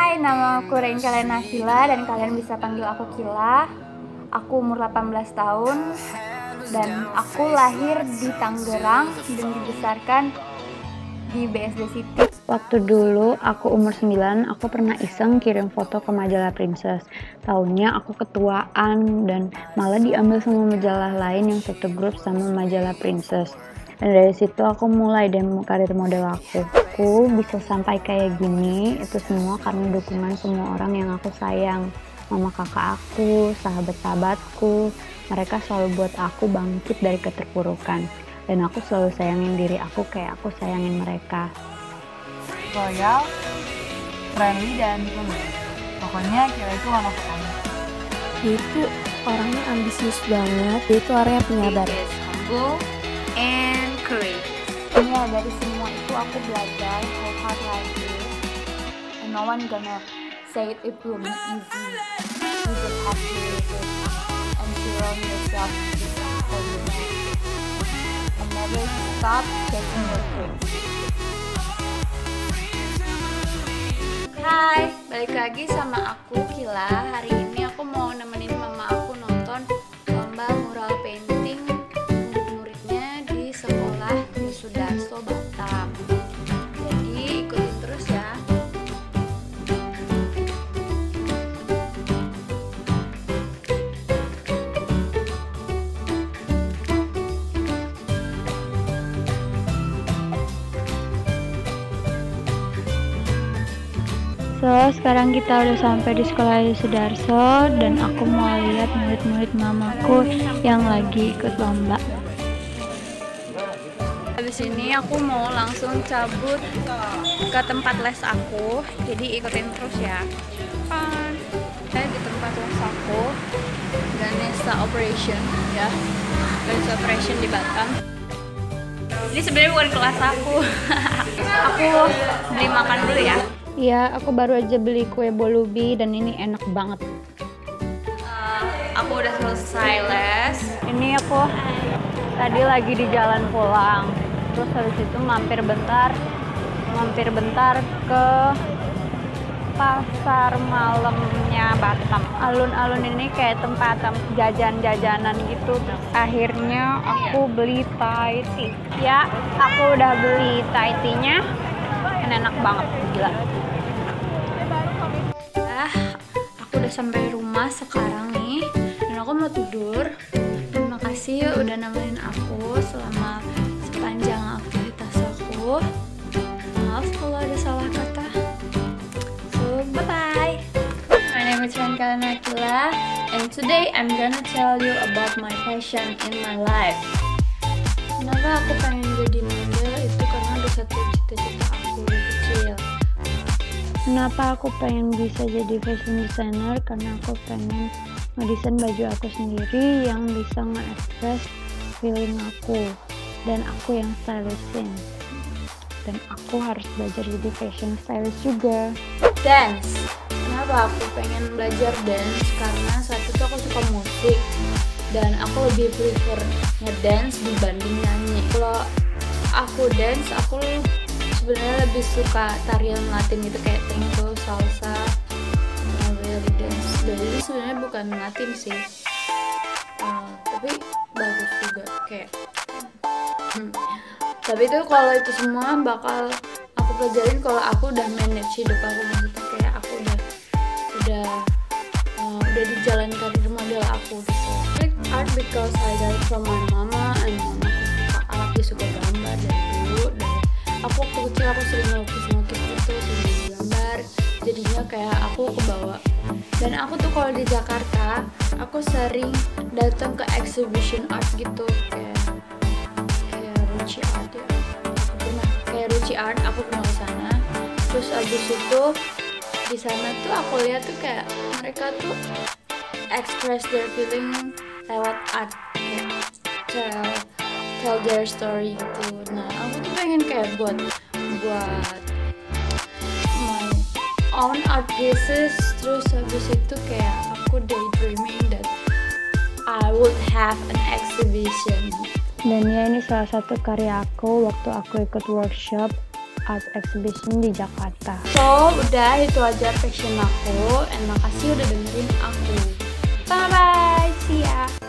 Hai, nama aku Rencana Nahila dan kalian bisa panggil aku Kila. Aku umur 18 tahun dan aku lahir di Tangerang dan dibesarkan di BSD City. Waktu dulu aku umur 9, aku pernah iseng kirim foto ke majalah Princess. Tahunnya aku ketuaan dan malah diambil sama majalah lain yang satu grup sama majalah Princess. Dan dari situ aku mulai demo karir model aku. Aku bisa sampai kayak gini, itu semua karena dukungan semua orang yang aku sayang. Mama kakak aku, sahabat-sahabatku, mereka selalu buat aku bangkit dari keterpurukan. Dan aku selalu sayangin diri aku kayak aku sayangin mereka. Loyal, friendly, dan tulus. Pokoknya Kila itu one of a kind. Dia itu orangnya ambisius banget, dia itu orangnya penyabar. Humble and courageous. Ya, dari semua itu aku belajar how hard life is. And no one gonna say it will be easy. You just have to live it and surround yourself with people you know. And never stop chasing your dreams. Hai, balik lagi sama aku Kila. Hari ini aku mau nemenin mama aku nonton lomba mural painting murid-muridnya di sekolah Yosudarso Batam. Jadi ikutin terus ya. So, sekarang kita udah sampai di sekolah Yosudarso dan aku mau lihat murid-murid mamaku yang lagi ikut lomba. Habis ini aku mau langsung cabut ke tempat les aku. Jadi ikutin terus ya. Saya di tempat les aku, Ganesha Operation ya. Ganesha Operation di Batam. Ini sebenarnya bukan kelas aku. Aku beli makan dulu ya. Iya, aku baru aja beli kue bolubi dan ini enak banget. Aku udah selesai les. Ini aku tadi lagi di jalan pulang. Terus habis itu mampir bentar ke pasar malamnya Batam. Alun-alun ini kayak tempat jajan-jajanan gitu. Terus akhirnya aku beli Thai tea. Ya, aku udah beli Thai tea-nya. Enak banget, gila. Aku udah sampai rumah sekarang nih dan aku mau tidur. Terima kasih udah nemenin aku selama sepanjang aktivitas aku. Maaf kalau ada salah kata. So bye bye. My name is Rencana Nahila and today I'm gonna tell you about my passion in my life. Kenapa aku pengen jadi model itu karena ada satu cita-cita aku dari kecil. Kenapa aku pengen bisa jadi fashion designer? Karena aku pengen ngedesain baju aku sendiri yang bisa nge-express feeling aku. Dan aku yang stylistin. Dan aku harus belajar jadi fashion stylist juga. Dance. Kenapa aku pengen belajar dance? Karena saat itu aku suka musik. Dan aku lebih prefer ngedance dibanding nyanyi. Kalau aku dance, aku sebenarnya lebih suka tarian Latin gitu kayak tango, salsa, belly dance. Jadi sebenarnya bukan Latin sih, tapi bagus juga kayak. Tapi itu kalau itu semua bakal aku pelajarin kalau aku udah manage hidup aku, maksudnya kayak aku udah di jalan karir model aku gitu. Like art because I got it from my mama and mama aku suka art, dia suka gambar dari dulu. Aku waktu kecil aku sering ngelukis gitu, sering gambar, jadinya kayak aku kebawa. Dan aku tuh kalau di Jakarta aku sering datang ke exhibition art gitu, kayak Ruchi Art ya. Aku pernah kayak Ruchi Art, aku pernah ke sana. Terus abis itu di sana tuh aku lihat tuh kayak mereka tuh express their feeling lewat art, kayak tell their story gitu. Nah, aku tuh pengen kayak buat my own art pieces. Terus habis itu kayak aku daydreaming that I would have an exhibition. Dan ya, ini salah satu karya aku waktu aku ikut workshop art exhibition di Jakarta. So, udah itu aja reaction aku. And makasih udah dengerin aku. Bye-bye, see ya!